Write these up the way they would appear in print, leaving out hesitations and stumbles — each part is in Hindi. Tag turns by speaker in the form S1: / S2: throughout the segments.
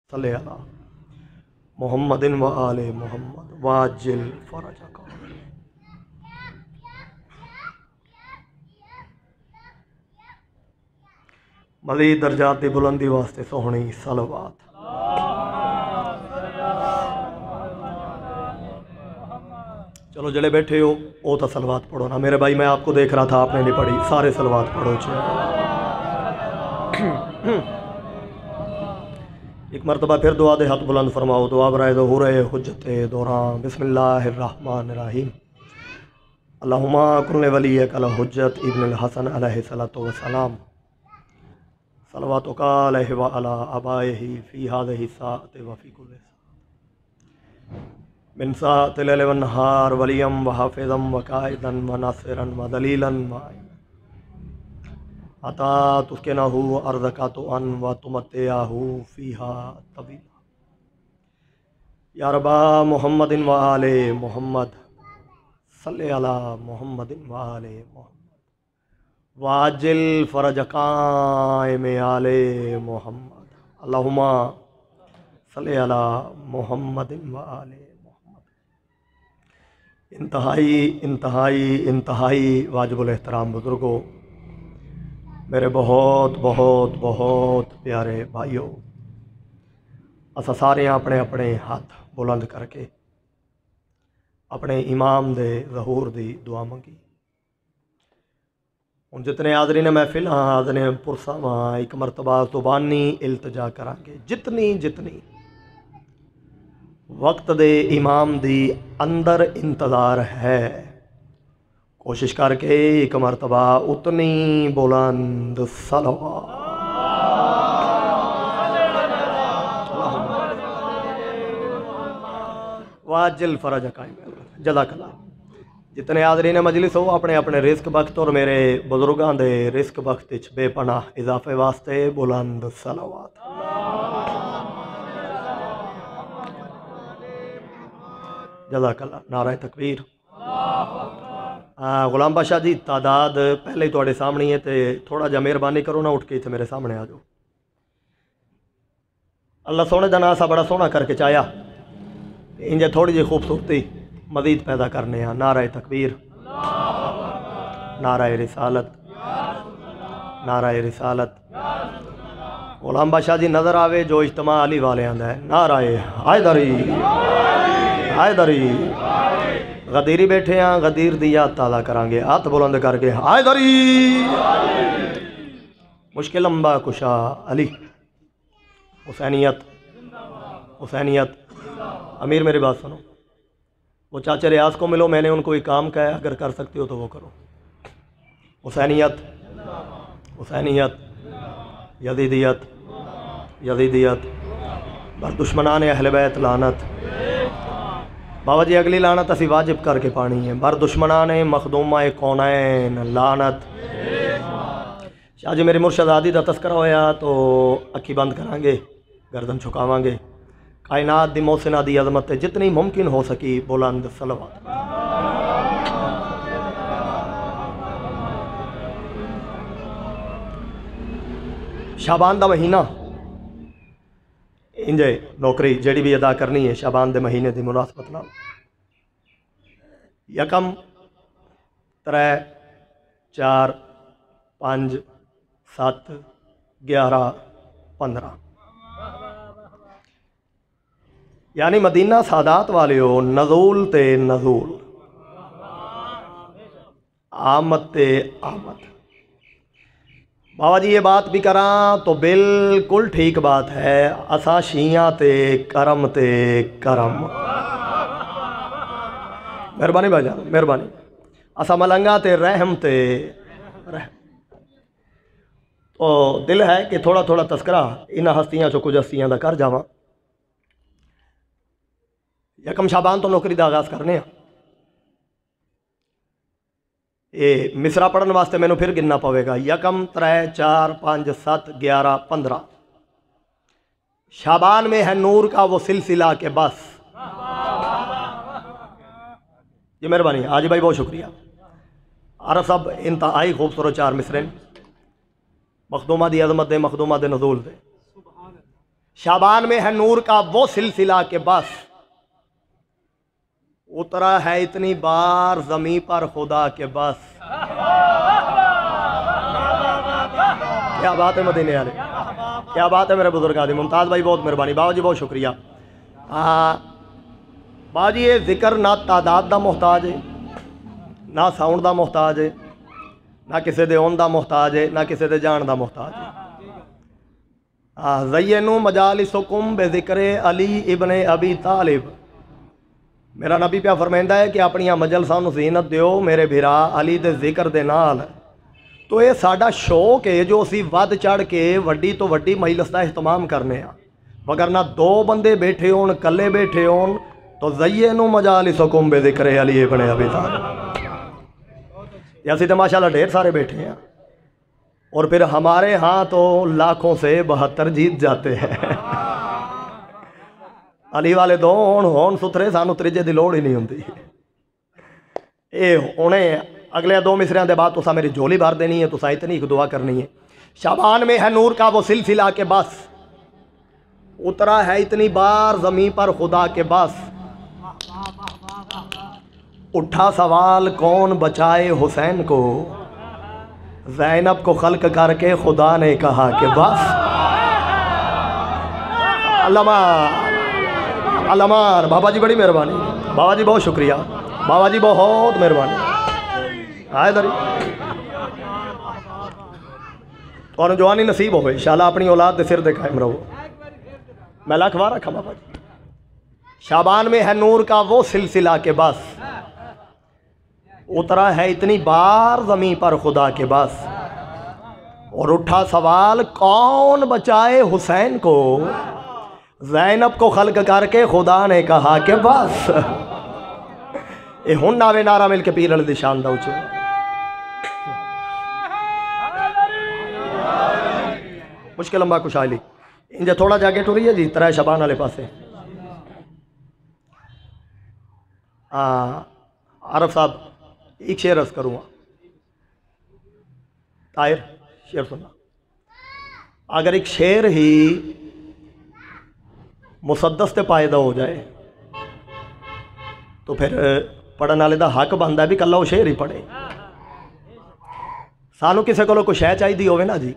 S1: सल्ले अला मुहम्मदिन व आले मुहम्मद वाजिल फरजक। मज़ीद दर्जात की बुलंदी वास्ते सोहनी सलवात। चलो जड़े बैठे हो वो तो सलवात पढ़ो ना मेरे भाई। मैं आपको देख रहा था, आपने नहीं पढ़ी, सारे सलवात पढ़ो। एक मरतबा फिर दुआ दे हाथ बुलंद फरमाओ। दुआ बराए ज़हूर हुज्जत दौरान। बिस्मिल्लाहिर्रहमानिर्रहीम। अल्लाहुम्मा कुल्ले वलियकल हुज्जत इब्नुल हसन अलैहिस्सलातु वस्सलाम। सलवातुका अलैहि व अला आबाइहि फ़ी हाज़िहि साअति व फ़ी कुल्लि मिन साअतिल लैलि वन नहार वलियम व हाफ़िज़म व काइदन व नासिरन व दलीलन व अता तुस्किनहु अर्ज़का तुअन व तुमत्तिअहु फ़ीहा तवीला। या रब्बा मुहम्मदिन व आले मुहम्मद सल्ले अला मुहम्मदिन व आले मुहम्मद वाजिल फ़रजकाए में आले मुहम्मद। अल्लाहुम्मा सल्ले अला मुहम्मदिन व आले मुहम्मद। इंतहाई वाजिबुल एहतराम बुज़ुर्गों, मेरे बहुत बहुत बहुत प्यारे भाइयों, असा सारे अपने अपने हाथ बुलंद करके अपने इमाम दे ज़हूर दी दुआ मंगी। हुण जितने हाज़रीन ने महफिल हाँ हाज़रीन पुरसा वहाँ एक मरतबा ज़ुबानी इल्तजा करांगे। जितनी जितनी वक्त दे इमाम दी अंदर इंतज़ार है, कोशिश करके एक मरतबा उतनी बुलंद सलवात। वाजिल फ़रजका जज़ाकल्लाह। जितने हाज़रीन मजलिस हो अपने अपने रिस्क वक्त और मेरे बुजुर्गों के रिस्क वक्त बेपनाह इजाफे वास्ते बुलंद सलवात। जज़ाकल्लाह। नारा तकबीर। गुलाम बादशाह जी तादाद पहले ही थोड़े सामने है, तो थोड़ा जा मेहरबानी करो ना, उठ के इतने मेरे सामने आ जाओ। अल्लाह सोने का ना सा बड़ा सोहना करके चाया, इंजे थोड़ी जी खूबसूरती मजीद पैदा करने। नारा तकबीर, नारा रिसालत, नारा रिसालत। गुलाम बादशाह जी नज़र आवे जो इज्तिमा अली वाले आंदा है। नारा हैदरी, हैदरी। गदीरी बैठे हैं, गदीर दी याद ताज़ा करांगे हाथ बुलंद करके। हैदरी। मुश्किल अम्बा कुशा अली। हुसैनियत, हुसैनियत। अमीर मेरी बात सुनो, वो चाचा रियाज को मिलो, मैंने उनको एक काम कहा है, अगर कर सकते हो तो वो करो। हुसैनियत, हुसैनियत। यजीदियत, यजीदियत। बर दुश्मनान अहले बैत लानत। बाबा जी अगली लानत असी वाजिब करके पानी है। बर दुश्मनान मखदूमा कौनैन लानत। शाह जी मेरी मुर्शदादी का तस्करा होया तो अखी बंद करांगे, गर्दन झुकावांगे। कायनात दी मोहसिना दी अजमत जितनी मुमकिन हो सकी बुलंद सलवात। शाबान दा महीना इंजे नौकरी जड़ी भी अदा करनी है शाबान दे महीने की मुनासबत नाल। यकम 3 4 5 7 11 15 यानी मदीना सादात वाले हो। नज़ूल ते नज़ूल, आमद ते आमद। बाबा जी ये बात भी करा तो बिल्कुल ठीक बात है। असा शिया ते करम ते करम। मेहरबानी भाईजान, मेहरबानी। असा मलंगा ते रहम ते रहम। तो दिल है कि थोड़ा थोड़ा तस्करा इन हस्तियां चो कुछ हस्तियां का कर जावा। यकम शाबान तो नौकरी का आगाज करने। ये मिसरा पढ़ने वास्ते मैनू फिर गिनना पवेगा। यकम 3 4 5 7 11 15। शाबान में है नूर का वो सिलसिला के बस। जी मेहरबानी आज भाई, बहुत शुक्रिया। अरब साहब इंतहाई खूबसूरत 4 मिसरे मखदूमा दी अजमत दे, मखदूमा दे नज़ूल दे। शाबान में है नूर का वो सिलसिला के बस उतरा है इतनी बार ज़मीं पर खुदा के बस। क्या बात है मदीने वाले, क्या बात है मेरे बुजुर्ग आदि। मुमताज़ भाई बहुत मेहरबानी, बाबा जी बहुत शुक्रिया। बाबा जी ये जिक्र ना तादाद का मोहताज है, ना साउंड का मोहताज है, ना किसी दे ओन का मोहताज है, ना किसी दे जान का मोहताज है। ज़य्यनु मजालिसकुम बेज़िक्र अली इब्ने अबी तालिब। मेरा नबी प्या फरमांदा है कि अपनी मजलसां नूं ज़ीनत दिओ मेरे भिरा अली दे जिक्र दे नाल। तो ये साडा शौक है जो असी वध चढ़ के वड्डी तो वड्डी मजलिस का एहतमाम करने आ, मगर ना दो बंदे बैठे होन कल्ले बैठे होन। तो ज़य्यनु मजालिसकुम बेज़िक्र अली इब्ने अबी तालिब। असी तो माशाल्लाह ढेर सारे बैठे हैं और फिर हमारे यहाँ तो लाखों से 72 जीत जाते हैं। अली वाले दो होन सुथरे सानू त्रीजे की लोड़ ही नहीं होती। ये उन्हें अगले दो मिसरियां के बाद तुसा मेरी झोली भर देनी है, तुसा इतनी एक दुआ करनी है। शाबान में है नूर का वो सिलसिला के बस उतरा है इतनी बार ज़मीं पर खुदा के बस। उठा सवाल कौन बचाए हुसैन को, ज़ैनब को खल्क करके खुदा ने कहा कि बस। अल्लामार बाबा जी बड़ी मेहरबानी, बाबा जी बहुत शुक्रिया, बाबा जी बहुत मेहरबानी। आए दरी और जवानी नसीब हो इंशाल्लाह अपनी औलाद के सिर दे कायम रहो। मैं लख वार रखा बाबा जी। शाबान में है नूर का वो सिलसिला के बस उतरा है इतनी बार ज़मीं पर खुदा के बस। और उठा सवाल कौन बचाए हुसैन को, ज़ैनब को खल्क करके खुदा ने कहा कि बस। ये हुन नावे नारा मिल के पीर अली दी शान दा उचे। मुश्किल लंबा खुशहाली इंजे थोड़ा जाके टुरी है जी तरह शबान वाले पासे। आरफ साहब एक शेर अर्ज करूँगा, ताहिर शेर सुनना। अगर एक शेर ही मुसद्दस ते पायदा हो जाए तो फिर पढ़ने वाले का हक बनता है भी कला वो शेर ही पढ़े। सानू किसी को कोई शह चाहिए होवे ना जी,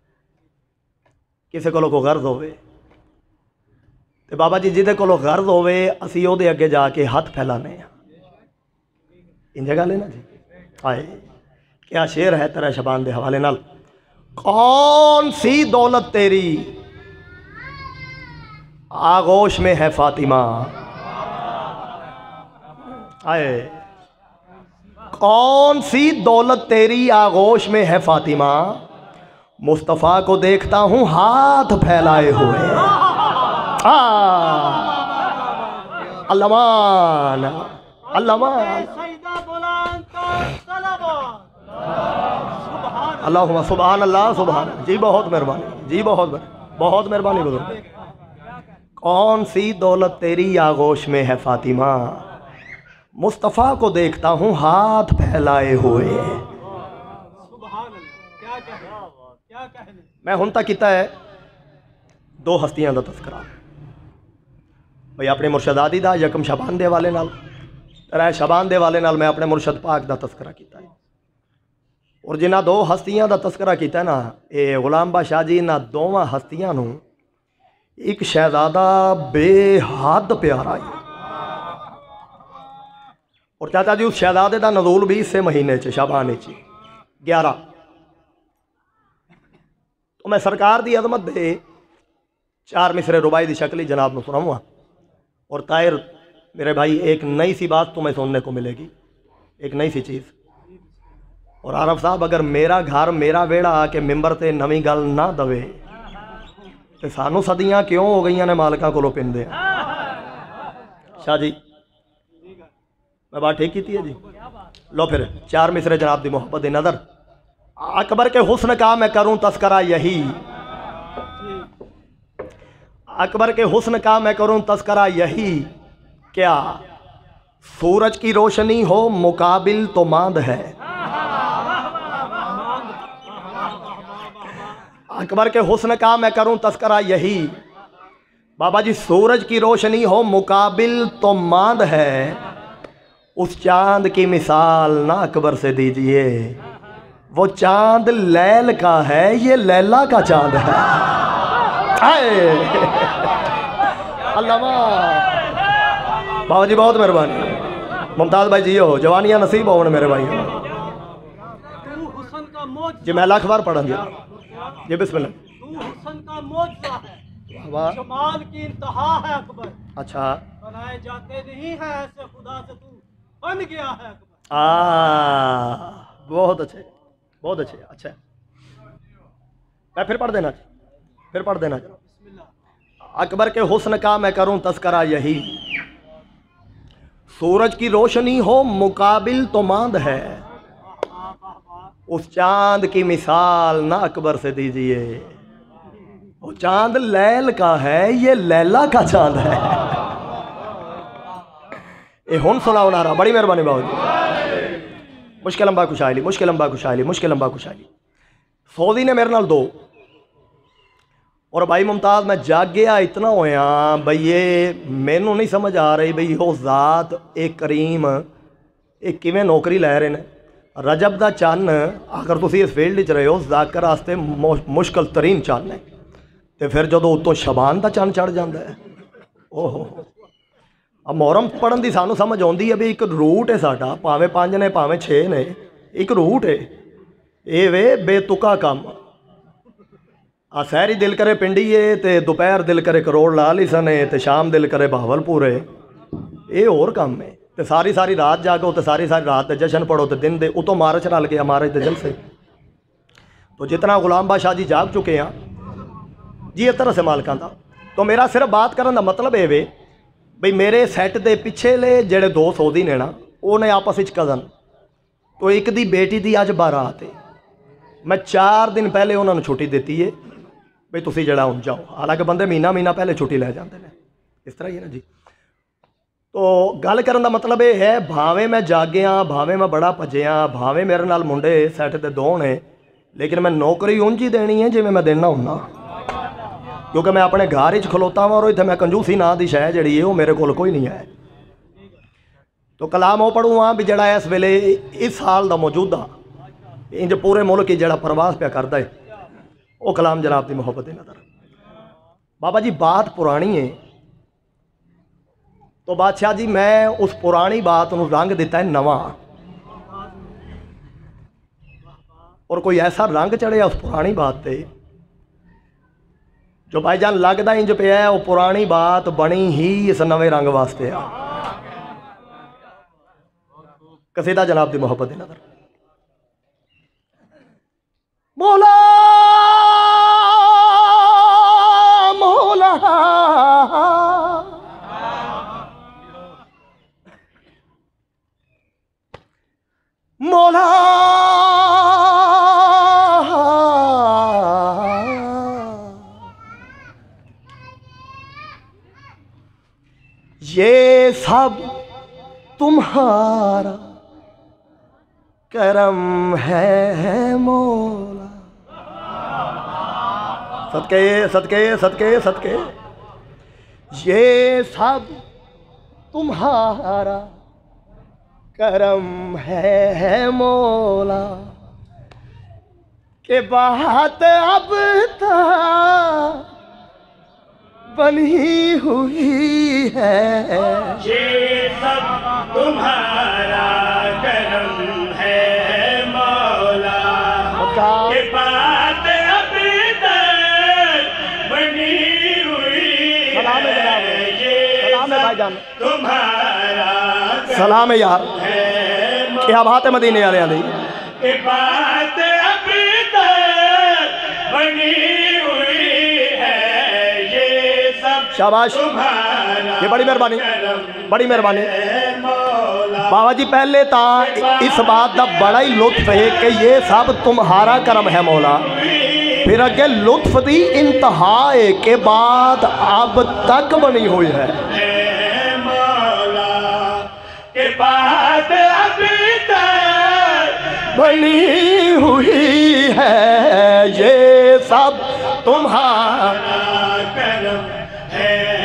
S1: किसी को कोई गर्ज होवे तो बाबा जी जिदे को गर्ज होवे असी उहदे अगे जाके हथ फैलाने इंज गल है ना जी। आए क्या शेर है तेरा शबान के हवाले नाल। कौन सी दौलत तेरी आगोश में है फातिमा। आए कौन सी दौलत तेरी आगोश में है फातिमा, मुस्तफ़ा को देखता हूँ हाथ फैलाए हुए। अल्लामान अल्लामान अल्लाहुम्मा सुभान अल्लाह सुभान। जी बहुत मेहरबानी, जी बहुत मेहरबानी बुजुर्ग। कौन सी दौलत तेरी आगोश में है फातिमा, मुस्तफ़ा को देखता हूँ हाथ फैलाए हुए। मैं हुन तक किया है दो हस्तियां का तस्करा भाई अपने मुर्शदादी का यकम शबान दे हवाले नाल, तरह शबान दे हवाले नाल मैं अपने मुर्शद पाक का तस्करा किया है। और जिन्होंने दो हस्तियां का तस्करा किया ना, ये गुलाम बादशाह जी इन्होंने दोवां हस्तियां नूं एक शहजादा बेहद प्यारा है। और चाचा जी उस शहजादे का नज़ूल भी इस महीने शाबान 11। तो मैं सरकार की अजमत दे 4 मिसरे रुबाई की शक्ल ही जनाब को सुनाऊँगा। और ताहिर मेरे भाई एक नई सी बात तुम्हें सुनने को मिलेगी, एक नई सी चीज़। और आरफ साहब अगर मेरा घर मेरा वेड़ा आके मिंबर से नवी गल ना दवे तो सानू सदियाँ क्यों हो गई ने मालका को पिंदे। शाह जी मैं बात ठीक की है जी। लो फिर 4 मिसरे जनाब की मोहब्बत की नज़र। अकबर के हुस्न का मैं करूं तस्करा यही, अकबर के हुस्न का मैं करूं तस्करा यही, क्या सूरज की रोशनी हो मुकाबिल तो मांद है। अकबर के हुस्न का मैं करूं तस्करा यही, बाबा जी सूरज की रोशनी हो मुकाबिल तो मांद है, उस चांद की मिसाल ना अकबर से दीजिए। वो चांद लैल का है, ये लैला का चांद है। अल्लाह बाबा जी बहुत मेहरबानी। मुमताज़ भाई जी हो जवानियाँ नसीब हो मेरे भाई जी। मैं लाख बार पढ़ा जी बिस्मिल्लाह।
S2: जमाल की इंतहा है अकबर।
S1: अच्छा
S2: बनाए जाते नहीं है ऐसे, खुदा से तू बन गया है अकबर।
S1: बहुत अच्छे बहुत अच्छे। अच्छा मैं फिर पढ़ देना अकबर के हुस्न का मैं करूं तस्करा यही, सूरज की रोशनी हो मुकाबिल तो मांद है, उस चांद की मिसाल ना अकबर से दीजिए। वो चांद लैल का है, ये लैला का चांद है। ये हुन सुनाओ नारा। बड़ी मेहरबानी बाबू जी। मुश्किल लंबा खुशहाली, मुश्किल लंबा खुशहाली, मुश्किल लंबा खुशहाली। सौदी ने मेरे नाल दो और भाई मुमताज़ मैं जाग गया इतना होया बई ये मैनू नहीं समझ आ रही बई वो ज़ात एक करीम एक किवें नौकरी लै रहे हैं। रजब दा चन्न अगर तुम इस फील्ड च रहे हो जाकर वास्ते मुश्किल तरीन चन्न है, तो फिर जो उत्तों शबान का चन्न चढ़ जाता है। ओहो अब मोहरम पढ़न की सानू समझ आती है भी एक रूट है साडा, भावें 5 ने भावें 6 ने, एक रूट है। ये वे बेतुका काम आ सहरी दिल करे पिंडी है, तो दोपहर दिल करे करोड़ लाल ही सने, तो शाम दिल करे बहावलपुर है। ये होर काम है। तो सारी सारी रात जागो, तो सारी सारी रात जश्न पढ़ो, तो दिन दे उतों मार्च रल गया, मार्च के जलसे। तो जितना गुलाम बादशाह जी जाग चुके हैं जी इस तरह से मालकां दा। तो मेरा सिर्फ बात करने का मतलब ये वे बई मेरे सैट के पिछले जेड़े 2 सौदी ने ना, उन्हें आपस में कज़न, तो एक दी बेटी दी अज बारात है। मैं 4 दिन पहले उन्होंने छुट्टी दी है बई तुसी जड़ा हुण जाओ। हालांकि बंदे महीना पहले छुट्टी लै जाते हैं, इस तरह ही है ना जी। तो गल करन दा मतलब ये है भावें मैं जागिया, भावें मैं बड़ा भजया, भावें मेरे नाल मुंडे सैट के 2 ने, लेकिन मैं नौकरी उंज ही देनी है जिवें मैं देना हुन्ना, क्योंकि मैं अपने घर खलोता वा और इत्थे मैं कंजूसी ना दी शै जिहड़ी है वो मेरे कोल कोई नहीं है। तो कलाम वो पढ़ूँ भी जड़ा इस वेले इस साल का मौजूदा इंज पूरे मुल्क जड़ा प्रवास पे करता है, वो कलाम जनाब की मुहब्बत की नज़र। बाबा जी बात पुरानी है, तो बादशाह जी मैं उस पुरानी बात को रंग दिता है नवा, और कोई ऐसा रंग चढ़िया उस पुरानी बात पे जो भाईजान लगता इंज पे है वो पुरानी बात बनी ही इस नवे रंग वास्ते आ। कसीदा जनाब की मुहब्बत की नज़र। मौला मौला मौला ये सब तुम्हारा करम है मौला। सदके सदके सदके सदके ये सब तुम्हारा करम है मौला, के बात अब तक बनी हुई है।
S3: ये सब तुम्हारा करम है मौला, के बात अब तक बनी हुई है। ये सब तुम्हारा
S1: सलाम है यार, क्या बात है मदीने वाले दी।
S3: के बात अब तक बनी हुई है। ये सब
S1: शाबाश, ये बड़ी मेहरबानी, बड़ी मेहरबानी बाबा जी। पहले तो इस बात का बड़ा ही लुत्फ है कि ये सब तुम्हारा करम है मौला, फिर अगे लुत्फ की इंतहा है के बाद अब तक बनी हुई है।
S3: के बात अभी तक
S1: बनी हुई है। ये सब तुम्हारा
S3: करम है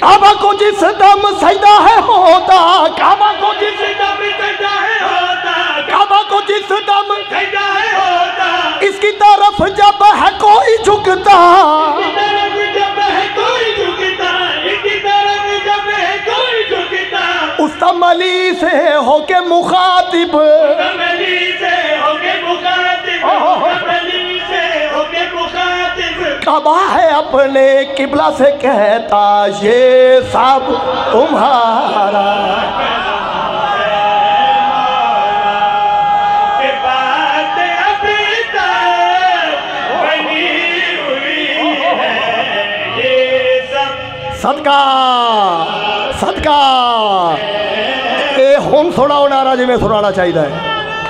S1: काबा को जिस दम सजदा है होता, काबा को जिस
S3: दम सजदा है होता,
S1: काबा को जिस दम
S3: सजदा है होता,
S1: इसकी तरफ जब है कोई झुकता,
S3: इसकी तरफ जब है कोई झुकता, इसकी तरफ जब है कोई झुकता,
S1: उस तमली से होके मुखातिब,
S3: तमली से होके मुखातिब, तमली से होके मुखातिब,
S1: काबा है अपने किबला से कहता ये सब तुम्हारा।
S3: के बात अभी तक बनी हुई है ये सब।
S1: सदका सदका ये हुन सुनाओ नारा जिमें सुनाना चाहिए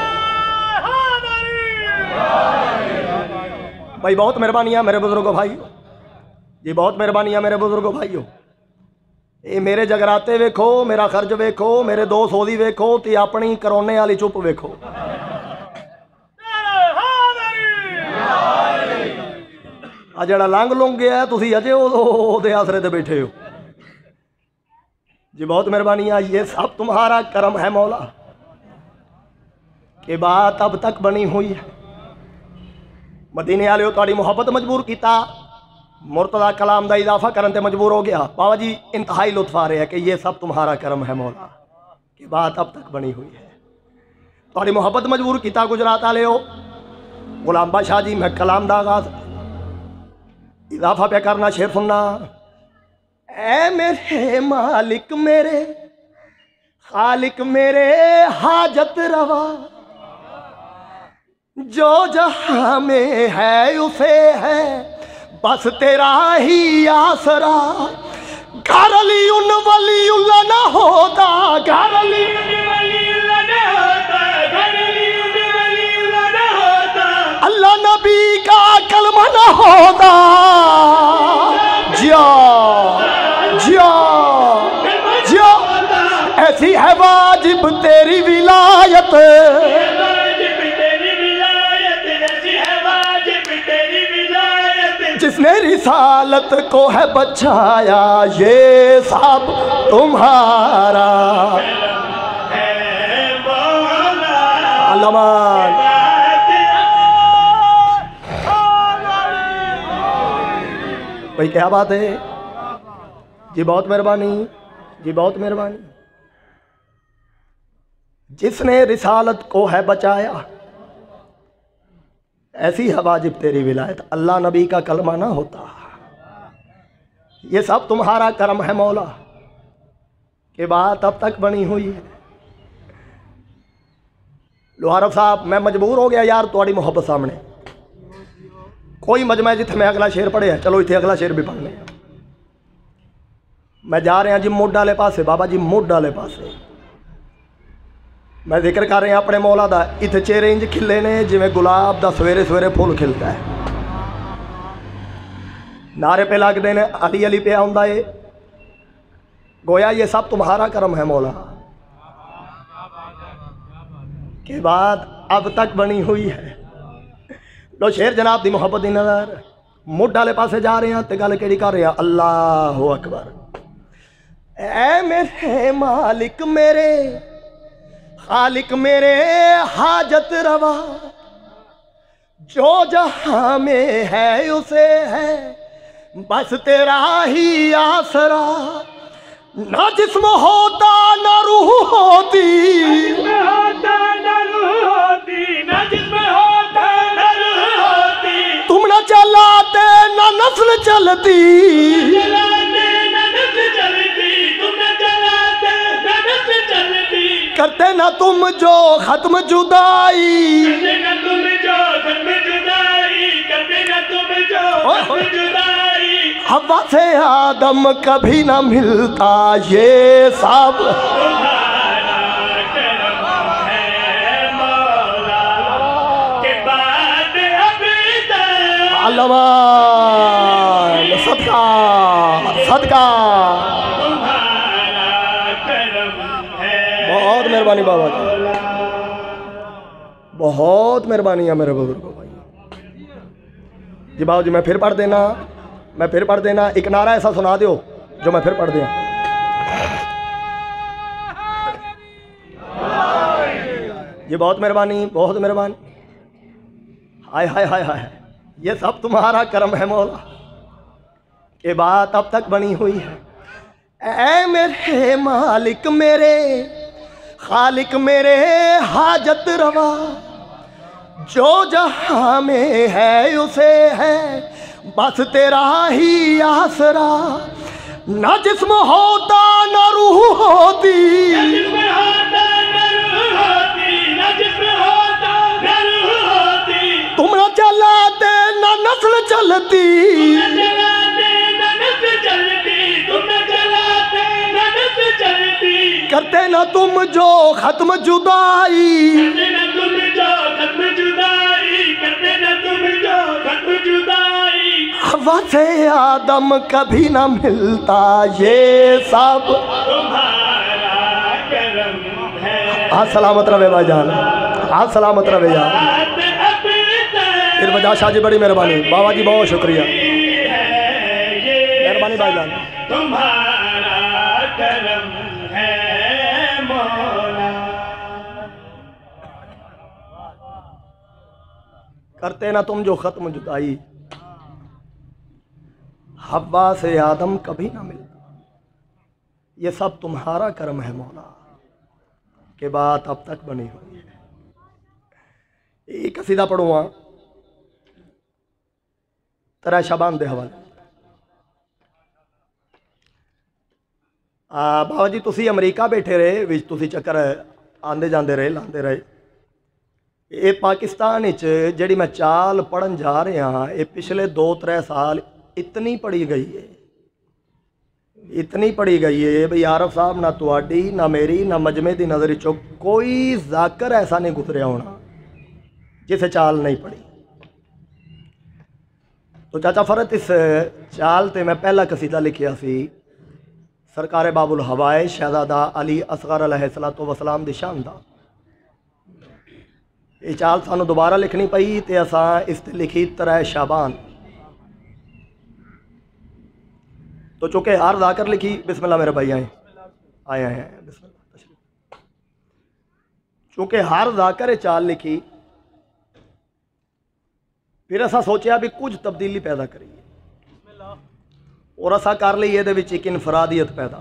S1: भाई। बहुत मेहरबानियाँ मेरे बुजुर्गों भाइयों जी, बहुत मेहरबानियाँ मेरे बुजुर्गों भाइयों। ये मेरे जगराते वेखो, मेरा खर्च वेखो, मेरे दो सौदी वेखो ते अपनी करोने वाली चुप वेखो। आ जड़ा लंघ लुंघ गया तुसी अजे ओदे आसरे ते बैठे हो जी। बहुत मेहरबानियाँ, ये सब तुम्हारा करम है मौला के बात अब तक बनी हुई है। मदीने वाले ताड़ी मुहब्बत मजबूर किया, मुर्तदा कलाम का इजाफा करने ते मजबूर हो गया। बाबा जी इंतहाई लुत्फ आ रहे हैं कि ये सब तुम्हारा करम है मौला की बात अब तक बनी हुई है। ताड़ी मुहब्बत मजबूर किया गुजरात वाले हो। गुलाम बादशाह जी मैं कलाम का आगाज इजाफा पे करना, शेर सुनना। ऐ मेरे मालिक मेरे खालिक मेरे हाजत रवा, जो जहां में है उसे है बस तेरा ही आसरा। घर अली उन वलीउल्लाह न होता, घर अली उन
S3: वलीउल्लाह न होता, घर अली उन वलीउल्लाह न होता,
S1: अल्लाह नबी का कलमा न होता। जिया जिया जिया ऐसी है वाजिब तेरी विलायत, जिसने रिसालत को है बचाया ये सब तुम्हारा। अल्लामान भाई क्या बात है जी, बहुत मेहरबानी जी, बहुत मेहरबानी। जिसने रिसालत को है बचाया ऐसी है वाजिब तेरी विलायत, अल्लाह नबी का कलमा ना होता। ये सब तुम्हारा करम है मौला के बात अब तक बनी हुई है। लोहारफ साहब मैं मजबूर हो गया यार थोड़ी मुहब्बत सामने कोई मजमा जिथे मैं अगला शेर पढ़े है, चलो इतने अगला शेर भी पढ़ने। मैं जा रहा जी मुड वाले पासे, बाबा जी मुड वाले पासे मैं जिक्र कर रहा अपने मौला दा। इतने चेहरे इंज खिले ने जिमें गुलाब दा सवेरे सवेरे फुल खिलता है। नारे पे लगते हैं अली अली पे आंदा है, गोया ये सब तुम्हारा करम है मौला के बाद अब तक बनी हुई है। लो शेर जनाब दी मोहब्बत दी नज़र मुड वाले पासे जा रहे हैं तो गल केड़ी कर रहे हैं। अल्लाह अकबर। ऐ मेरे मालिक मेरे खालिक मेरे हाजत रवा, जो जहां में है उसे है बस तेरा ही आसरा। ना जिस्म होता ना रूह होती,
S3: होता न रूह होती, न जिस्म होता न रूह होती,
S1: तुम न चलाते ना नस्ल चलती,
S3: चलाते न नस्ल चलती, तुम न चलाते न नस्ल चलती,
S1: करते ना तुम जो खत्म जुदाई,
S3: करते न तुम जो खत्म जुदाई, करते न तुम जो खत्म जुदाई।
S1: हवा से आदम कभी ना मिलता ये सब
S3: तुम्हारा करम है मौला के बाद अभी तक।
S1: अल्लाह सदका सदका।
S3: तुम्हारा करम है।
S1: बहुत मेहरबानी बाबा जी, बहुत मेहरबानी है मेरे बुजुर्गों भाई जी। बाबू जी मैं फिर पढ़ देना, मैं फिर पढ़ देना। एक नारा ऐसा सुना दो जो मैं फिर पढ़ दिया। ये बहुत मेहरबानी, बहुत मेहरबानी। हाय हाय हाय हाय, ये सब तुम्हारा करम है मौला, ये बात अब तक बनी हुई है। ऐ मेरे मालिक मेरे खालिक मेरे हाजत रवा, जो जहां में है उसे है बस तेरा ही आसरा। न जिस्म होता न रूह होती, तुम न चलाते न नस्ल चलती, करते न तुम जो खत्म जुदाई, हवा से आदम कभी न मिलता, ये सब तुम्हारा करम है। आज सलामत रहे भाईजान, आज सलामत रहे यार। फिर वजह शाह जी बड़ी मेहरबानी, बाबा जी बहुत शुक्रिया, मेहरबानी भाईजान।
S3: तुम्हारा करम है मौला।
S1: करते ना तुम जो खत्म जुदाई, हवा से आदम कभी ना मिलता, ये सब तुम्हारा करम है मौला, के बात अब तक बनी हुई है। एक कसीदा पढ़ूँगा तरह शाबान दे हवाले। बाबा जी तुसी अमरीका बैठे रहे, विच तुसी चक्कर आंदे जाते रहे, लाते रहे। ये पाकिस्तान विच जिहड़ी मैं चाल पढ़न जा रहा, ये पिछले 2-3 साल इतनी पढ़ी गई है, इतनी पढ़ी गई है भाई आरफ साहब, ना तुहाडी ना मेरी ना मजमे की नज़र चो कोई जाकर ऐसा नहीं गुजरिया होना जिसे चाल नहीं पढ़ी। तो चाचा फरत इस चाल ते मैं पहला कसीदा लिखिया सी, सरकार बाबुल हवाए शहजादा अली असगर अलैहिस्सलातु वसलाम दी शान दा। ये चाल सानू दोबारा लिखनी पई ते असां इस ते लिखी तरह शाबान। तो चूँकि हार जाकर लिखी, बिस्मिल्लाह मेरे भाई आए आए आए बिस्मिल्लाह। चूँकि हार जाकर चाल लिखी, फिर असा सोचा भी कुछ तब्दीली पैदा करिए और असा कर ली ये एक इनफरादियत पैदा।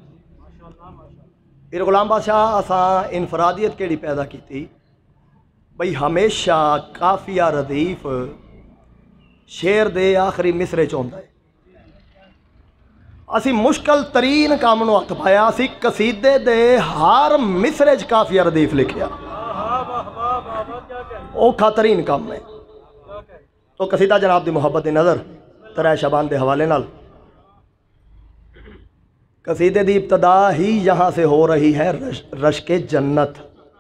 S1: फिर गुलाम बादशाह असा इनफरादियत केड़ी पैदा की थी बई हमेशा काफिया रदीफ शेर दे आखिरी मिसरे च होंदा है। असी मुश्किल तरीन काम नूं हथ पाया, असी कसीदे दे हर मिसरे च काफिया रदीफ लिखिया, औखा तरीन काम है। तो कसीदा जनाब दी मुहब्बत दी नज़र तरह शबान दे हवाले नाल। कसीदे दी इब्तदा ही यहाँ से हो रही है रश्के जन्नत।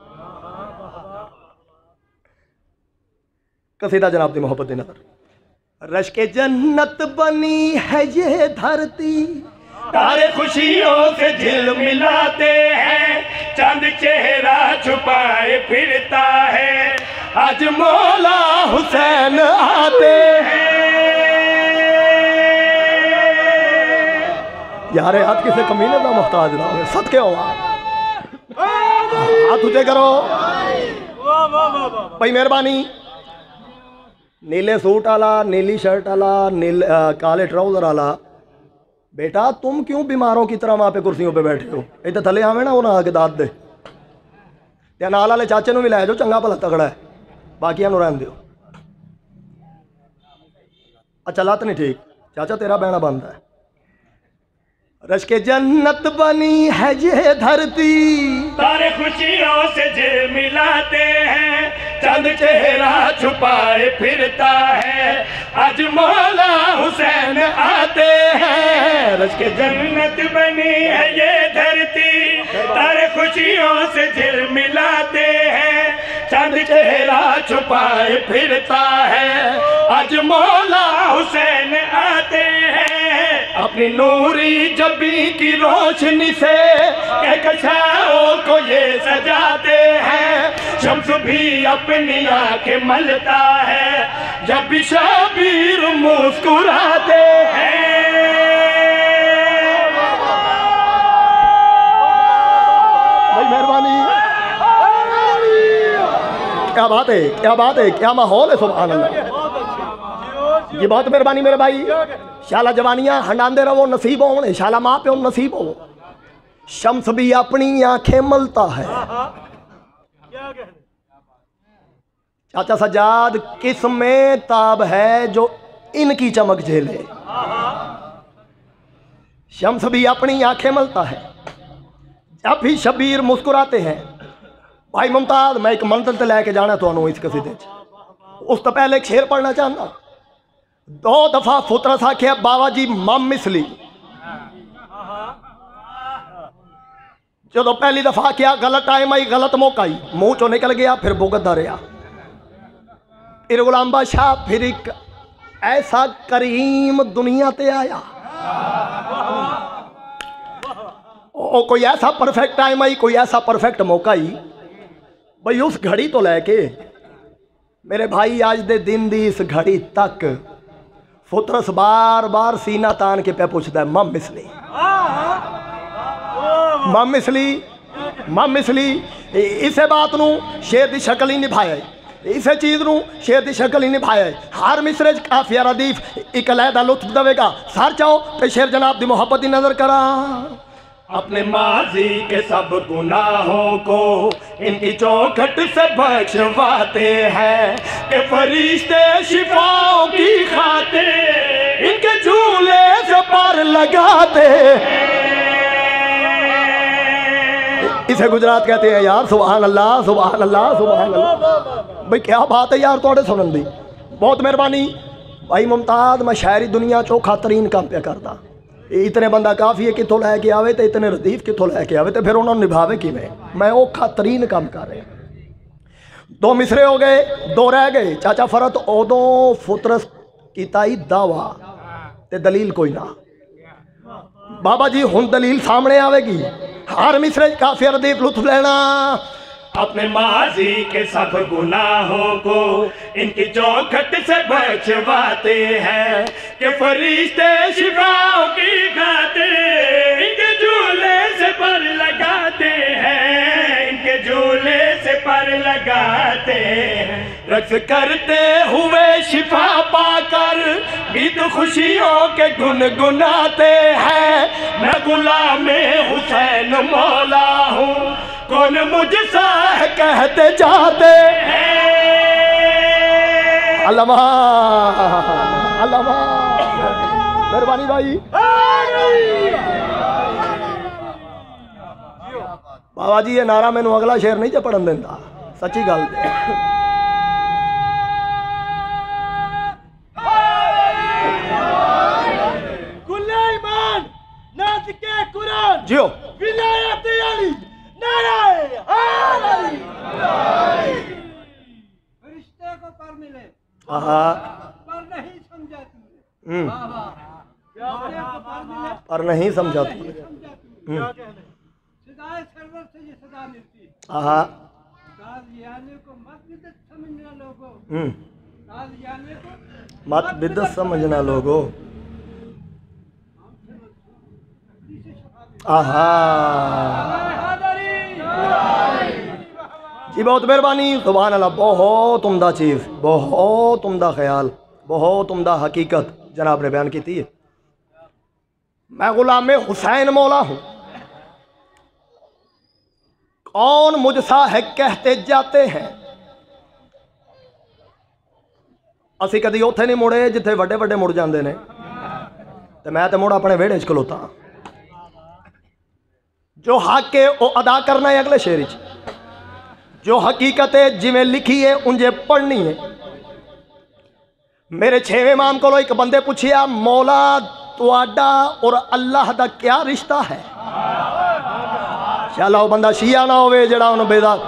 S1: कसीदा जनाब दी मोहब्बत दी नज़र। रश्के जन्नत बनी है ये धरती,
S3: तारे खुशियों से झिलमिलाते हैं, चांद चेहरा छुपाए फिरता है, आज मौला
S1: हुसैन आते हैं। यार हाथ किसे कमीने का मुहताज ना हो, सदके हो हाथ ऊंचे करो भाई, मेहरबानी। नीले सूट वाला, नीली शर्ट वाला, काले ट्राउजर वाला, बेटा तुम क्यों बीमारों की तरह वहां पे कुर्सियों पे बैठे हो? इधर थले आवे ना, उन्हें आके दाद दे, नाल वाले चाचे भी लै जाओ, चंगा भला तगड़ा है, बाकिया रहन दो। अच्छा लत नहीं ठीक, चाचा तेरा बहना बंद है। रश्के जन्नत बनी है ये धरती,
S3: तारे खुशियों से झिलमिलाते हैं, चांद चेहरा छुपाए फिरता है, आज मौला हुसैन आते हैं।
S1: रश्के
S3: जन्नत बनी है ये धरती, तारे खुशियों से झिलमिलाते हैं, चांद चेहरा छुपाए फिरता है, आज मौला हुसैन आते हैं। अपनी नूरी जबी की रोशनी से कहकशाओं को ये सजाते हैं, शम्स भी अपनी आंखें मलता है, जब भी शबीर मुस्कुराते हैं।
S1: क्या बात है, क्या बात है, क्या माहौल है, सुभान अल्लाह। जी बहुत मेहरबानी मेरे भाई। शाला जवानियां हंडांदे रहो, नसीब हो, शाला माँ प्यो नसीब हो। शम्स भी अपनी आंखें मलता है। चाचा सज्जाद, किस में ताब है जो इनकी चमक झेले। शम्स भी अपनी आंखें मलता है। जब भी शबीर मुस्कुराते हैं। भाई मुमताज, मैं एक मंजिल लेके जाना तो इस कसीदे उस तो पहले एक शेर पढ़ना चाहना। 2 दफा फुतरस आख्या बाबा जी मम मिसली। जो पहली दफा किया गलत टाइम आई, गलत मौका आई, मुंह चो निकल गया, फिर भुगतदा रहा। फिर गुलाम बादशाह फिर एक ऐसा करीम दुनिया ते आया। ओ कोई ऐसा परफेक्ट टाइम आई, कोई ऐसा परफेक्ट मौका आई। भाई उस घड़ी तो लैके मेरे भाई आज दे दिन दी इस घड़ी तक फुतरस बार बार सीना तान के पे पूछता है मम मिसली, मम मिसली, मम मिसली। इसे बात नू शेर दी शक्ल ही निभाया, इसे चीज़ नू शेर दी शक्ल ही निभाया। हर मिसरे काफिया रदीफ एक अलहदा लुत्फ देगा। सर चाहो तो शेर जनाब दी मोहब्बत ही नजर करा।
S3: अपने माजी के सब गुनाहों को इनकी चौखट से बख्शवाते हैं कि फरिश्ते शिफाओं की खातिर इनके झूले से पर लगाते। इसे गुजरात कहते हैं यार। सुभान अल्लाह, सुभान अल्लाह, सुभान अल्लाह। भाई क्या बात है यार, थोड़े सुनन दी बहुत मेहरबानी। भाई मुमताज, मैं शायरी दुनिया चौखा तरीन काम पे करता। इतने बंदा काफ़ी है कितों लैके आवे तो इतने रदीफ कितों लैके आवे तो फिर उन्होंने निभावे किमें। मैं औखा तरीन काम कर रहा। 2 मिसरे हो गए, 2 रह गए। चाचा फरत उदों फुतरस कीता ही दावा ते दलील कोई ना। बाबा जी हुण दलील सामने आवेगी। हर मिसरे काफी रदीफ लुत्फ लेना। अपने माजी के सब गुनाहों को इनकी चौखट से बचवाते हैं कि फरिश्ते शिफाओं की खातिर इनके झूले से पर लगाते हैं, इनके झूले से पर लगाते हैं। रक्स करते हुए शिफा पाकर गीत खुशियों के गुनगुनाते हैं। मैं गुलामे हुसैन मौला हूँ, कौन मुझसा कहते जाते हैं।
S1: अल्लामा, अल्लामा, मेहरबानी भाई। बाबा जी ये नारा मैनू अगला शेर नहीं पढ़न देता, सच्ची गल। जियो
S2: विलायत अली नाराए हाली। फरिश्ते को पर मिले पर नहीं समझा तूने।
S1: पर नहीं समझा तूने।
S2: सदाए सरवर से ये सदा मिलती है। कादियाने को मत बिदत समझना लोगो, कादियाने को
S1: मत बिदत समझना लोगो। आहा जी बहुत मेहरबानी, सुभान अल्लाह। बहुत उम्दा चीज़, बहुत उम्दा ख्याल, बहुत उम्दा हकीकत जनाब ने बयान की थी। मैं गुलाम हुसैन मौला हूँ, कौन मुझसा है कहते जाते हैं। असी कदी उत्थे नहीं मुड़े जिथे वड्डे वड्डे मुड़ जाते हैं, तो मैं तो मुड़ अपने वेड़े च खलोता। जो हक है वो अदा करना है अगले शेर च। जो हकीकत है जिमें लिखी है उंजे पढ़नी है। मेरे 6वें इमाम को एक बंदे पूछिया, मौला तुआडा और अल्लाह दा क्या रिश्ता है। चलो वो बंदा शिया ना होवे जड़ा उन्हें बेदार।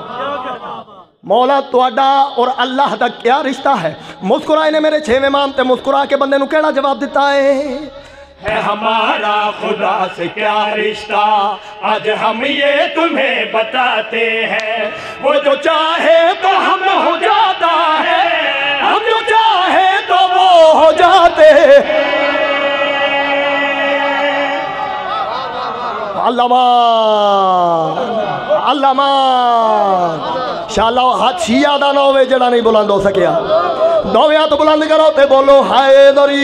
S1: मौला तुआडा और अल्लाह दा क्या रिश्ता है। मुस्कुराए ने मेरे 6वें इमाम ते मुस्कुरा के बंदे नू केड़ा जवाब दिता
S3: है हमारा खुदा से क्या रिश्ता, आज हम ये तुम्हें बताते हैं। वो जो चाहे तो हम हो जाता है, हम जो चाहे तो वो हो जाते।
S1: अल्लामा, अल्लामा, शाला हाथ शिया दा ना होवे जड़ा नहीं बुलंद हो सकिया। दोवें हाथ बुलंद करो ते बोलो हैदरी।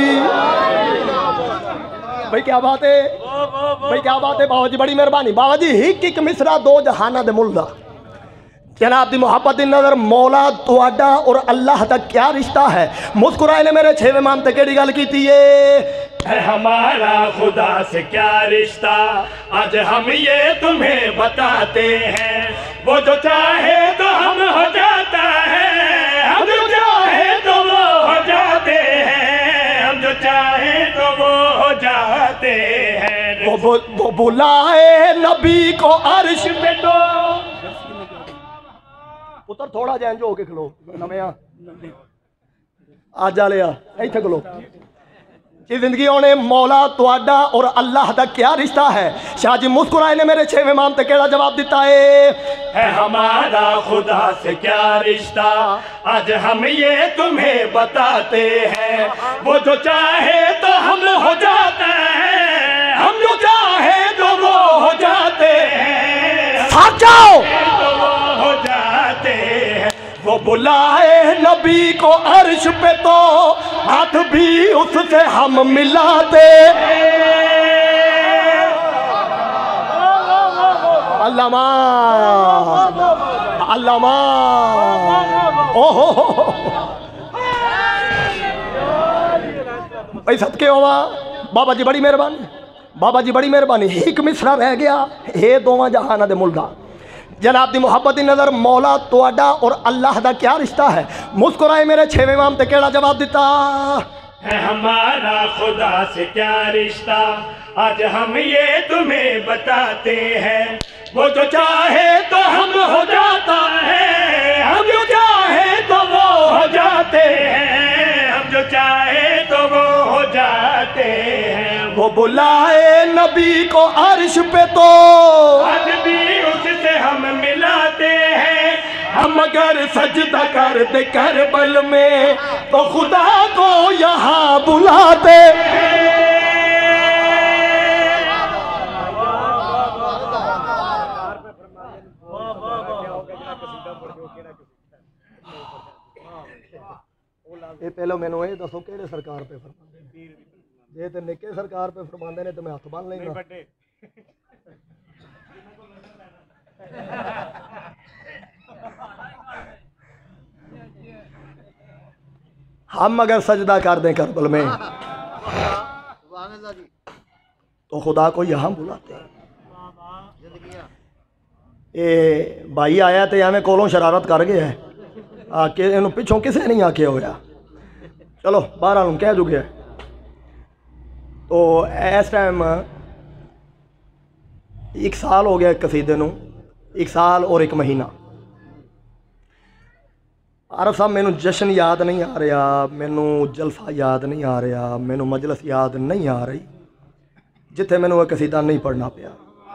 S1: भाई क्या बात है, भाई क्या बात है। बाबा जी बड़ी मेहरबानी। बाबा जी हिक एक मिसरा दो जहाना दे मुल्ला। जनाब दी मोहब्बत दी नजर मौला तुहाडा और अल्लाह दा क्या रिश्ता है। मुस्कुराए ने मेरे छेवें इमाम ते केड़ी गल कीती है
S3: हमारा खुदा से क्या रिश्ता, आज हम ये तुम्हें बताते हैं। वो जो चाहे तो हम हो जाता है, हम जो चाहे तो वो हो जाते हैं, हम जो चाहे तो वो हो जाते हैं।
S1: वो बुलाए नबी को अर्श पे तो पुत्र थोड़ा जैन जो होके खलो नवे आ जा लिया इत्थे खलो। जी जिंदगी होने मौला तुहाडा और अल्लाह दा क्या रिश्ता है। शाह जी मुस्कुराए ने मेरे छेवें इमाम ते केड़ा जवाब दिता है
S3: हमारा खुदा से क्या रिश्ता, आज हम ये तुम्हें बताते हैं। वो जो चाहे तो हम हो जाते हैं, हम जो चाहे तो वो हो जाते हैं,
S1: जाओ
S3: तो वो हो जाते हैं।
S1: वो बुलाए नबी को अर्श पे तो हाथ भी उससे हम मिलाते। अल्लामा अल्लामा ओहो भाई सदके होवा। बाबा जी बड़ी मेहरबानी, बाबा जी बड़ी मेहरबानी। एक मिसरा रह गया हे दोवां जहाना दे मुल्ला। जनाब दी मोहब्बत दी नजर मौला तुहाडा और अल्लाह दा क्या रिश्ता है। मुस्कुराए मेरे छेवें इमाम ते केड़ा जवाब दिता
S3: है हमारा खुदा से क्या रिश्ता, आज हम ये तुम्हें बताते हैं। वो जो चाहे तो हम हो जाता है, हम जो चाहे तो वो हो जाते हैं, हम जो चाहे तो वो हो जाते हैं।
S1: वो बुलाए नबी को अर्श पे तो
S3: आज भी उससे हम मिलाते हैं।
S1: हम अगर सजदा कर दे करबल में तो खुदा को यहाँ बुलाते। ये पहले मैनू ये दसो केड़े सरकार पे फरमांदे जे ते निके सरकार पे फरमांदे ने तो मैं हाथ बन लेंगा। हम अगर सजदा कर दें करबल में तो खुदा को यहाँ बुलाते हैं। ये भाई आया तो एवं कोलों शरारत कर गया है आके इन पिछों किसे नहीं आके होया। चलो बाहर आलू कह चुके हैं। तो इस टाइम 1 साल हो गया कसीदे नूं, 1 साल और 1 महीना। आरफ साहब मैनू जश्न याद नहीं आ रहा, मैनू जलसा याद नहीं आ रहा, मैनू मजलस याद नहीं आ रही जिथे मैनू एक कसीदा नहीं पढ़ना पिया।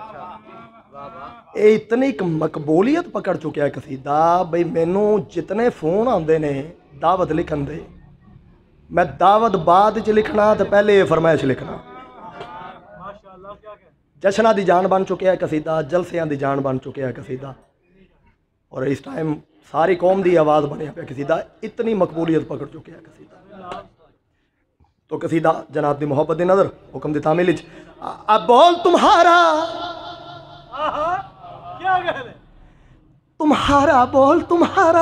S1: ये इतनी एक मकबूलियत पकड़ चुका है कसीदा बई मैनू जितने फोन आते ने दावत लिखन दे, मैं दावत बाद च लिखना तो पहले ये फरमाइश लिखना। जश्ना की जान बन चुका है कसीदा, जलसियां की जान बन चुका है कसीदा, और इस टाइम सारी कौम की आवाज़ बनया पे कसीदा। इतनी मकबूलियत पकड़ चुके हैं कसीदा। तो कसीदा जनाब की मोहब्बत की नज़र हुक्म दी तामील अब बोल तुम्हारा तुम्हारा बोल तुम्हारा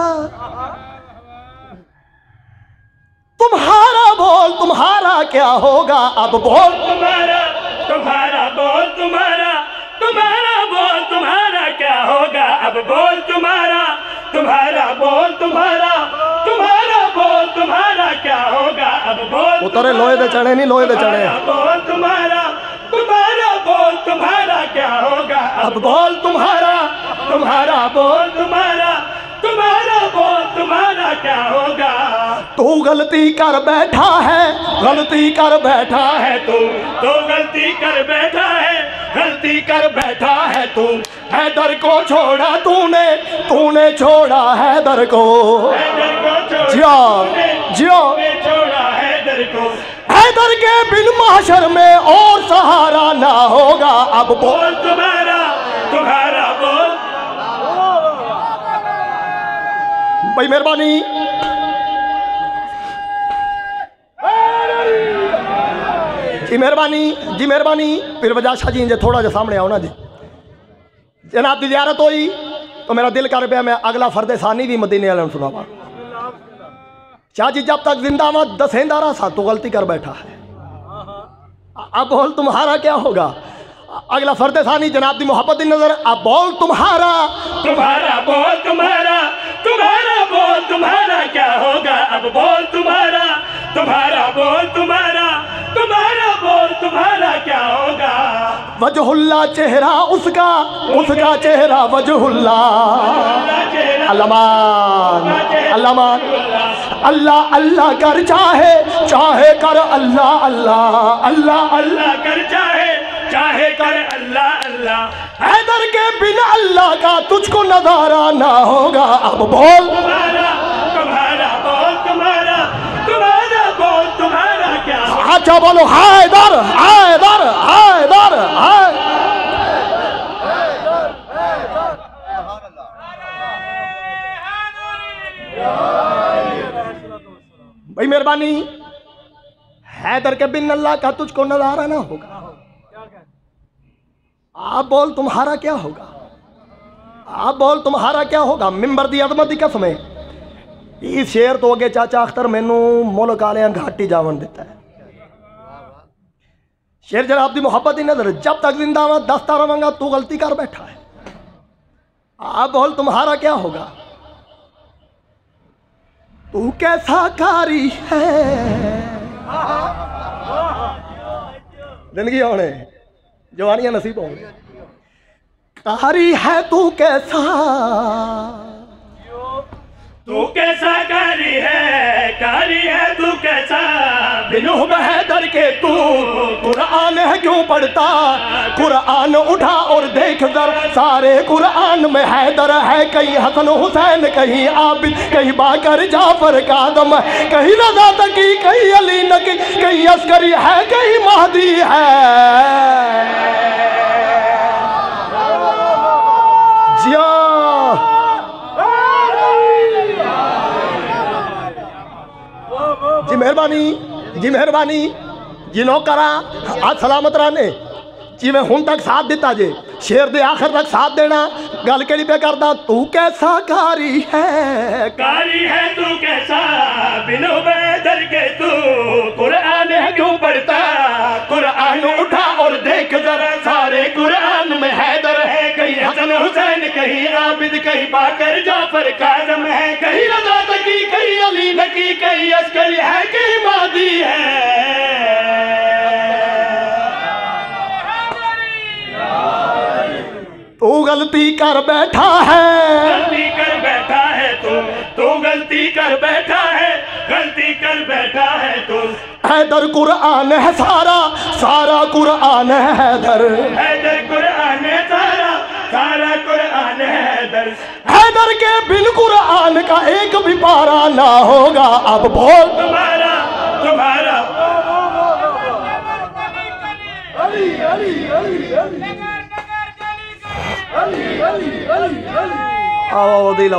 S1: तुम्हारा बोल तुम्हारा क्या होगा अब बोल
S3: तुम्हारा तुम्हारा बोल तुम्हारा तुम्हारा बोल तुम्हारा क्या होगा अब बोल तुम्हारा तुम्हारा बोल तुम्हारा तुम्हारा बोल तुम्हारा क्या होगा अब बोल
S1: उतरे लोहे दे चढ़े नहीं लोहे दे चढ़े
S3: बोल तुम्हारा तुम्हारा बोल तुम्हारा क्या होगा
S1: अब बोल तुम्हारा
S3: तुम्हारा बोल तुम्हारा तुम्हारा बोल तुम्हारा क्या होगा।
S1: तू गलती कर बैठा है गलती कर बैठा है
S3: तू तो गलती कर बैठा है गलती कर बैठा है तू
S1: हैदर को छोड़ा तूने तूने छोड़ा हैदर को जियो जियो
S3: छोड़ा हैदर को
S1: हैदर के बिन माशर में और सहारा ना होगा अब बोल
S3: तुम्हारा तुम्हारा बोल
S1: भाई मेहरबानी जी, मेहरबानी जी, मेहरबानी। फिर वजह शाह जी जे थोड़ा जा सामने आओ ना जी। जनाब की ज़ियारत हुई तो मेरा दिल कर पाया मैं अगला फर्द सानी भी मदीने वाले सुनावा। शाह जी जब तक जिंदा हुआ दसेंदा रहा सा तो गलती कर बैठा है, अब बोल तुम्हारा क्या होगा। अगला फर्द सानी जनाब की मोहब्बत की नजर, अब बोल तुम्हारा,
S3: तुम्हारा बोल तुम्हारा, तुम्हारा बोल तुम्हारा क्या होगा। अब बोल तुम्हारा, तुम्हारा बोल तुम्हारा, तुम्हारा बोल तुम्हारा क्या होगा।
S1: वजहुल्ला चेहरा उसका, उसका चेहरा वजहुल्ला। अल्लामान अल्लामान, अल्लाह अल्लाह कर चाहे, चाहे कर अल्लाह अल्लाह, अल्लाह
S3: अल्लाह कर चाहे, चाहे कर अल्लाह अल्लाह।
S1: हैदर के बिन अल्लाह का तुझको नजारा ना होगा। अब बोल
S3: तुम्हारा, तुम्हारा बोल तुम्हारा, तुम्हारा बोल तुम्हारा क्या होगा।
S1: अच्छा बोलो हैदर हैदर हैदर हैदर। भाई मेहरबानी, हैदर के बिन अल्लाह का तुझको नजारा ना होगा। आप बोल तुम्हारा क्या होगा, आप बोल तुम्हारा क्या होगा। मिंबर दी अजमत की कसम है, इस शेर तो अगे चाचा अख्तर मैनू मुल्क आलियां घाटी जावन देता है। शेर जनाब दी मोहब्बत की नजर, जब तक जिंदा हुआ दसता रवांगा तू गलती कर बैठा है। आप बोल तुम्हारा क्या होगा। तू कैसा कारी है, जिंदगी होने जवानियां नसीब होंगे। कारी है तू कैसा,
S3: तू कैसा कारी है तू कैसा।
S1: बिनुह हैदर के तू कुरान है क्यों पढ़ता। कुरान उठा और देख जर, सारे कुरान में हैदर है। कहीं हसन हुसैन, कहीं आबिद, कहीं बाकर जाफर कादम, कहीं रजा तकी, कहीं अली नकी, कहीं अस्करी है, कहीं महदी है। जिया जी मेहरबानी जी, मेहरबानी जी। नौकरा आज सलामत रहने जिमें हुण तक साथ दिता जे, शेर दे आखिर तक साथ देना। गल केड़ी पे करदा, तू कैसा कारी है,
S3: कारी है तू कैसा। बिनु बैदर के तू कुरान है क्यों पढ़ता। कुरान उठा और देख जरा, सारे कुरान में हैदर है। कहीं हसन हुसैन, कहीं आबिद, कहीं बाकर जाफर काज़म है। कहीं रजा तकी, कहीं अली नकी, कहीं अस्करी है, कहीं महदी है।
S1: तू गलती कर बैठा है,
S3: गलती कर बैठा है तू गलती कर बैठा है, गलती कर बैठा है तू।
S1: हैदर कुरान है सारा, सारा कुरान है हैदर।
S3: हैदर कुरान है सारा, सारा कुरान है हैदर।
S1: हैदर के बिन कुरान का एक भी पारा ना होगा। अब बोल
S3: तुम्हारा, तुम्हारा
S1: आओ दिलाओ।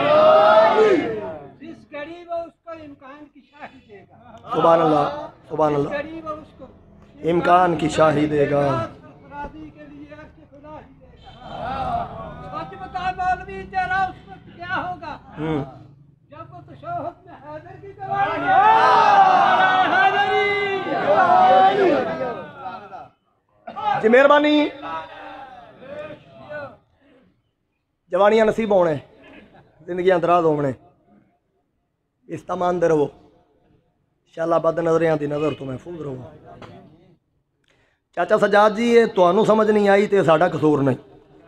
S2: जिस गरीब है उसको इम्कान की शाही देगा।
S1: सुभान अल्लाह, सुभान अल्लाह।
S2: गरीब है उसको
S1: इम्कान की शाही देगा।
S2: राजी के लिए आपके खुदा ही देगा। सच बता मौलवी, तेरा उस वक्त क्या होगा जब वो तशहहुद में हैदर की गवाही
S1: जी मेहरबानी। जवानियां नसीब होने, जिंदगियां दराज होने, इस्तेमाल रहो। शाला बद नजरियां दी नज़र तो महफूज रहो। चाचा सजाद जी, ये तुहानू समझ नहीं आई तो साडा कसूर नहीं।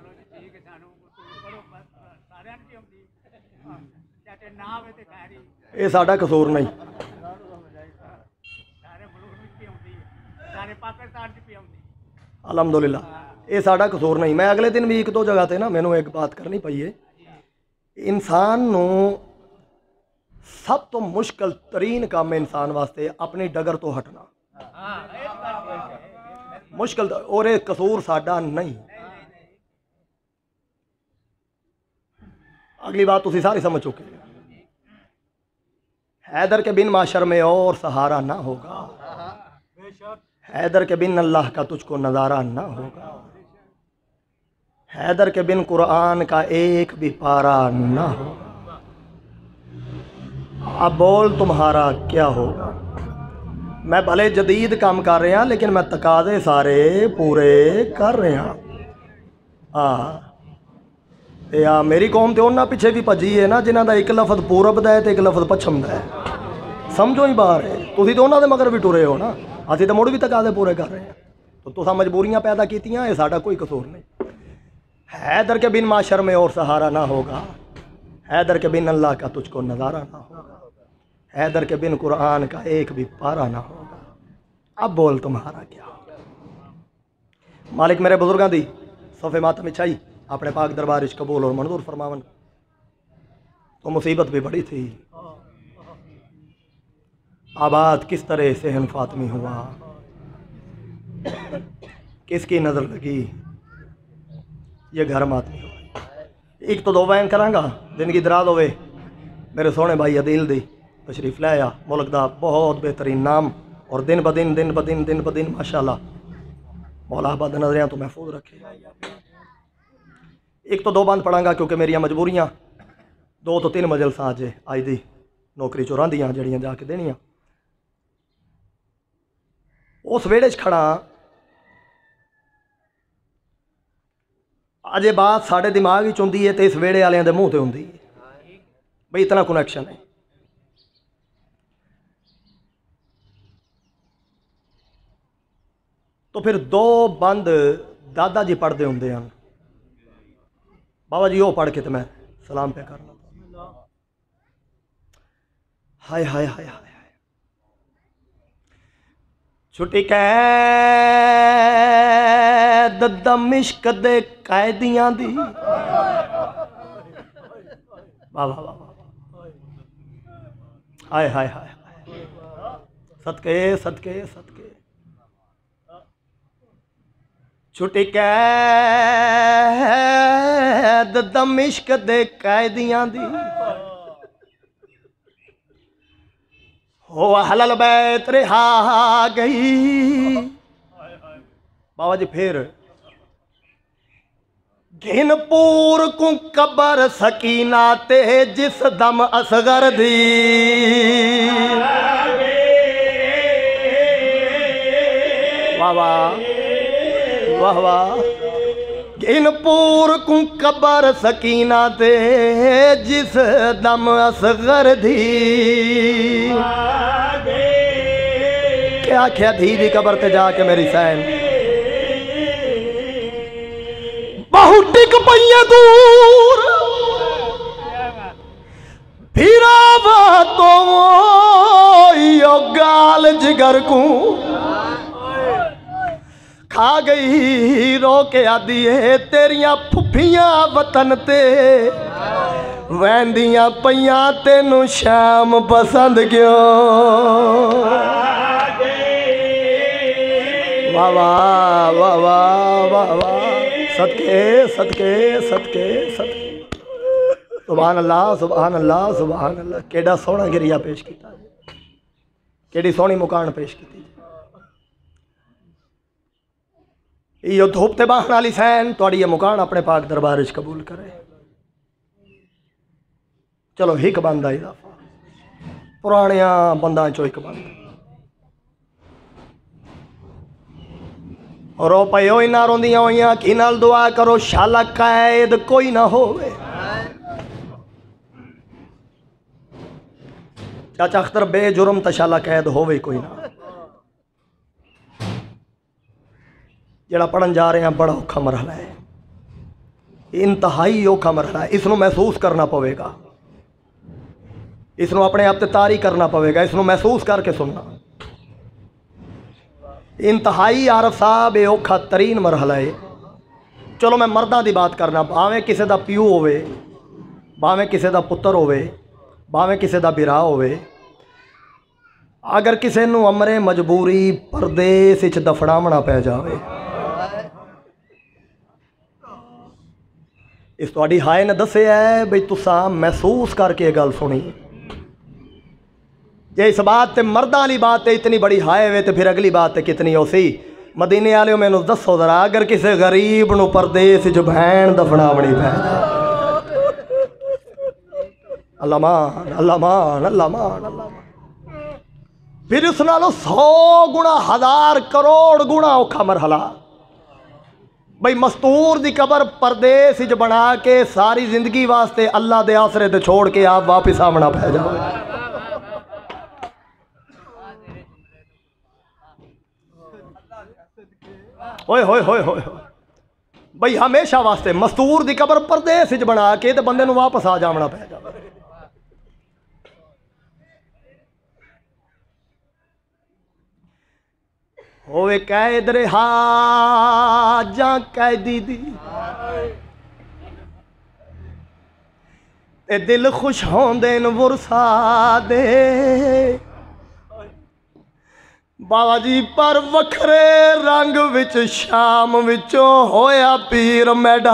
S1: ये साडा कसूर नहीं। अलहमदुलिल्लाह, ये साडा कसूर नहीं। मैं अगले दिन भी एक दो जगह ते ना मैनू एक बात करनी पई है। इंसान नू सब तो मुश्किल तरीन काम है इंसान वास्ते अपनी डगर तो हटना मुश्किल, और ये कसूर साडा नहीं। अगली बात तुसी सारी समझ चुके। हैदर के बिन माशर में और सहारा ना होगा, हैदर के बिन अल्लाह का तुझको नज़ारा ना होगा, हैदर के बिन कुरान का एक भी पारा ना होगा। अब बोल तुम्हारा क्या होगा। मैं भले जदीद काम कर रहा लेकिन मैं तकाजे सारे पूरे कर रहा। या मेरी कौम तो उन्होंने पिछे भी भजी है ना जिन्हों का एक लफज पूरब का है तो एक लफज पश्चिम का है। समझो ही बाहर है, तुम तो उन्होंने मगर भी टुरे हो ना, असीं तो मुड़ भी तकाजे पूरे कर रहे हैं। तो तुसां मजबूरियां पैदा कीतियां, ये साडा कोई कसूर नहीं। हैदर के बिन माशर में और सहारा ना होगा, हैदर के बिन अल्लाह का तुझको नज़ारा ना होगा, हैदर के बिन कुरान का एक भी पारा ना होगा। अब बोल तुम्हारा क्या होगा। मालिक मेरे बुजुर्गों दी सोफे मातम इच्छाई अपने पाक दरबार इच कबूल और मंजूर फरमावन। तो मुसीबत भी बड़ी थी, आबाद किस तरह से फातमी हुआ, किसकी नज़र लगी, ये घर मातमी हुआ। एक तो दो बयान करांगा, जिंदगी दराज होवे। मेरे सोने भाई अदील दी तशरीफ लाया, मुल्क का बहुत बेहतरीन नाम, और दिन ब दिन माशाअल्लाह मौला बद नजरियां तो महफूज रखे। एक तो दो बंद पढ़ांगा क्योंकि मेरिया मजबूरियां, 2 तो 3 मजलसा अज अज दी नौकरी चुरांदियां जड़ियां जाके देनियां। उस वेड़े खड़ा अजे बात साढ़े दिमाग ही चुंदी है तो इस वेड़े वालियां दे मूँह ते हुंदी है बई इतना कनैक्शन है। तो फिर 2 बंद दादा जी पढ़ते होंगे हैं, बाबा जी वो पढ़ के तो मैं सलाम पे करना। हाय हाय हाय हाय छुट्टी कैद दमिश्क दे कैदियां दी। वाह वाह वाह, हाय हाय हाय, सदके सदके सदके। छुट्टी कैद दमिश्क दे कैदियां दी, हो हलल बैत रिहा गई। बाबा जी फिर घिनपुर को कबर सकीना ते जिस दम असगर दी। वाह वाह वाह वाह। घिनपुर को कबर सकीना ते जिस दम असगर दी। क्या आख्या धी दी कबर ते जाके मेरी सैन बहु टिक पईया दूर फिरावा तो यो गाल जिगर को खा गई रो के आदि है तेरिया फुफियां वतन ते वैंदियां पईयां तेनू शाम पसंद क्यों। वाह वाह वाह वाह वाह वाह, सदके सदके सदके सदके। सुभान अल्लाह सुभान अल्लाह सुभान अल्लाह। केड़ा सोहना गिरिया पेश किया, केड़ी सोहनी मुकान पेश की। यो धूप ते बाहन वाली सैन तुहाडी ये मुकान अपने पाक दरबार च कबूल करे। चलो एक बंद आई दफा पुरानिया बंदा चो एक बंद। रो पयो इना रोंदियां होइयां कि नाल दुआ करो शाला कैद कोई ना होवे। चाचा अख्तर बेजुर्म तो शाला कैद होवे कोई ना। जड़ा पढ़न जा रहे हैं बड़ा औखा मरहला है, इंतहाई औखा मरहला है। इसनों महसूस करना पवेगा, इसनों अपने आप ते तारी करना पवेगा, इसनों महसूस करके सुनना। इंतहाई आरफ साहब ये औखा तरीन मरहला है। चलो मैं मर्दा की बात करना, भावें किसी का प्यू होवे, भावें किसी का पुत्र होवे, भावें किसी का बिरा होवे। अगर किसी नूं अमरे मजबूरी परदेस विच दफड़ावना पै जावे, इस तुहाडी हाय ने दस्सिया है बई तुसां महसूस करके ये गल सुनी। जे इस बात ते मर्दां वाली बात ते इतनी बड़ी हाय वे तो फिर अगली बात ते कितनी हो सी। मदीने वाले मैनू दसो जरा, अगर किसी गरीब नू परदेस च भैन दफनावनी पै जाए, अल्लाह मान अल्लाह मान अल्लाह मान अल्लाह मान, फिर उस नालों 100 गुणा 1000 करोड़ गुणा औखा मरहला बई मस्तूर दी कबर परदेस च बना के सारी जिंदगी वास्ते अल्लाह दे आसरे ते छोड़ के आप वापिस आमना पै जाओ। होए होए होए होए बई हमेशा वास्ते मस्तूर दी कबर परदेस च बना के ते बंदे नू वापस आ जावना पै जाओ। होवे कैद रहा जां कैदी दी ते दिल खुश होंदे न वुरसा दे बाबा जी, पर वखरे रंग विच शाम विचों होया पीर मैडा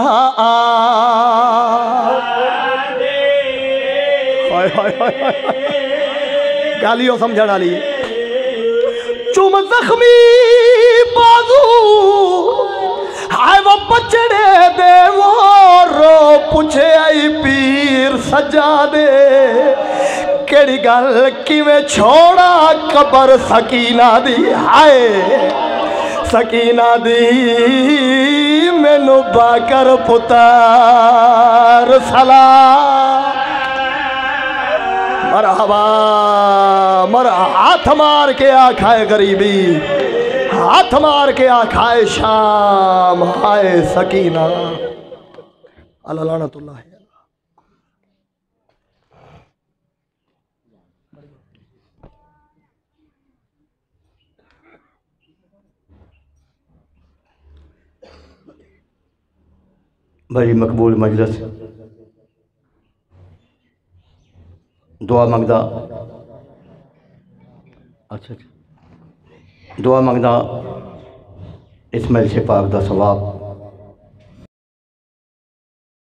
S1: गालियों समझण वाली चुम जख्मी बाजू हाय वो बचड़े दे वो रो पूछे आई पीर सजा दे केड़ी गल किवें छोड़ा कबर सकीना दी, हाय सकीना दी मैनू बाकर पुतार सलाम मरहबा मर हाथ मार के आखाए गरीबी, हाथ मार के आखाए शाम, हाय सकीना अल्लाह लानतुल्लाह।
S4: बड़ी मकबूल मजलिस, दुआ मंगदा, अच्छा दुआ मंगदा इस्माइल शेख पाक दा सवाब